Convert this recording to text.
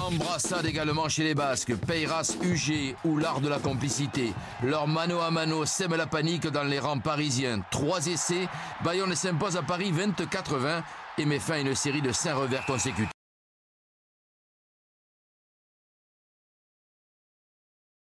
Embrassade également chez les Basques, Peyras, UG ou l'art de la complicité. Leur mano à mano sème la panique dans les rangs parisiens. 3 essais, Bayonne s'impose à Paris 24-20 et met fin à une série de 5 revers consécutifs.